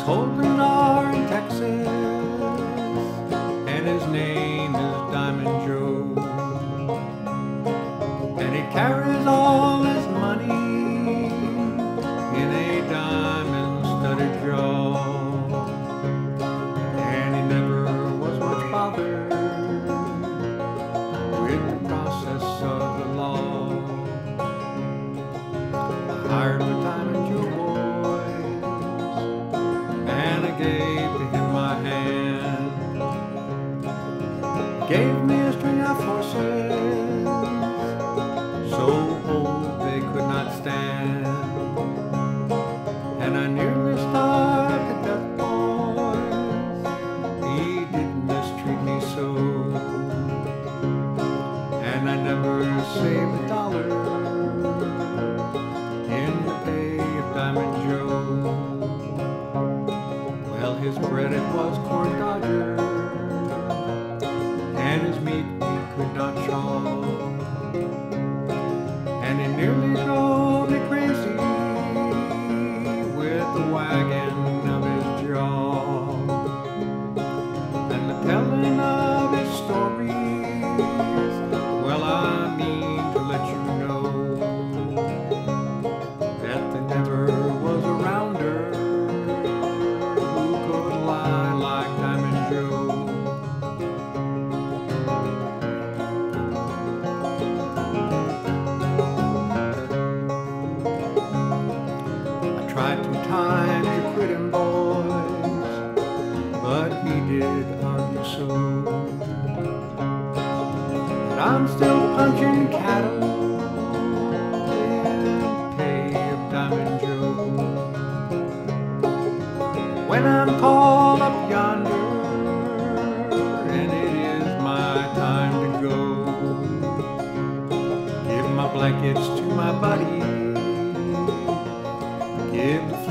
holding are in Texas, and his name is Diamond Joe. And he carries all his money in a diamond-studded jaw. And he never was much bothered with the process of the law. I hired my Diamond Joe boys, and I gave to him my hand. He gave me a string of horses so old they could not stand, and I nearly starved to death, boys. He didn't mistreat me so, and I never saved a dollar in the pay of Diamond Joe. Well, his bread it was corn dodger, and his meat we could not chaw. And he nearly drove me crazy with the wagging of his jaw. And the telling of his stories, well, I mean to let you know that there never was a rounder who could lie like Diamond Joe. Tried 2 times to quit him, boys, but he did argue so. But I'm still punching cattle in pay of Diamond Joe. When I'm called up yonder and it is my time to go, give my blankets to my buddy, give the